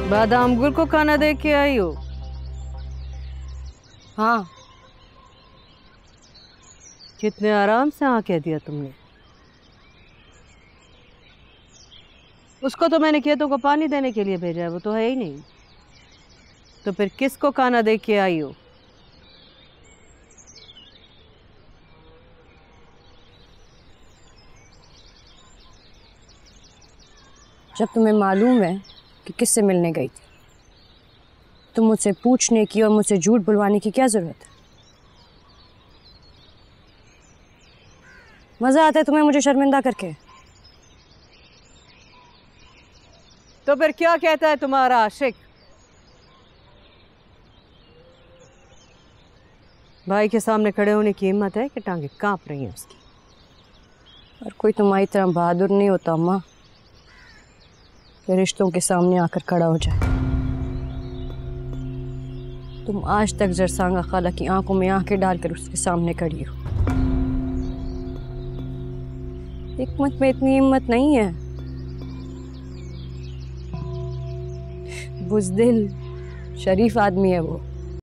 बादाम गुल को खाना दे के आई हो? हाँ। कितने आराम से हाँ कह दिया तुमने। उसको तो मैंने खेतों को पानी देने के लिए भेजा है, वो तो है ही नहीं। तो फिर किसको खाना दे के आई हो? जब तुम्हें मालूम है कि किससे मिलने गई थी, तो मुझसे पूछने की और मुझसे झूठ बुलवाने की क्या जरूरत है? मजा आता है तुम्हें मुझे शर्मिंदा करके? तो फिर क्या कहता है तुम्हारा आशिक? भाई के सामने खड़े होने की हिम्मत है कि टांगे कांप रही हैं उसकी। और कोई तुम्हारी तरह बहादुर नहीं होता अम्मा कि रिश्तों के सामने आकर खड़ा हो जाए। तुम आज तक जरसांगा खाला की आंखों में आंखें डालकर उसके सामने खड़ी हो। हिकमत में इतनी हिम्मत नहीं है। बुज़दिल शरीफ आदमी है वो।